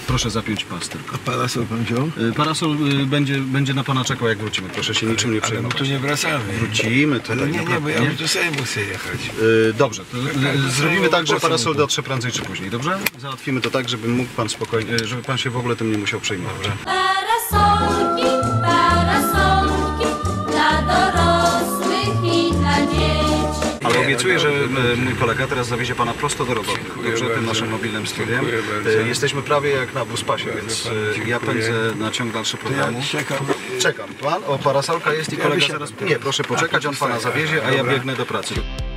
Proszę zapiąć pas tylko. A parasol pan wziął? Parasol będzie na pana czekał, jak wrócimy. Proszę się niczym nie Ale my przejmować. tu nie wracamy. Wrócimy tutaj. Ale nie, naprawdę, bo ja bym do Sejmu chcę jechać. Dobrze, to zrobimy tak, że parasol dotrze prędzej czy później, dobrze? Załatwimy to tak, żeby mógł pan spokojnie, żeby pan się w ogóle tym nie musiał przejmować. Parasolki, parasolki dla dorosłych i dla dzieci. Ale obiecuję, że mój kolega teraz zawiezie pana prosto do roboty. Dobrze, tym naszym mobilnym studiem. Jesteśmy prawie jak na buspasie, więc ja pędzę na ciąg dalszy programu. Czekam. Czekam. Pan o parasolka jest i kolega zaraz... Nie, proszę poczekać, on pana zawiezie, a ja biegnę do pracy.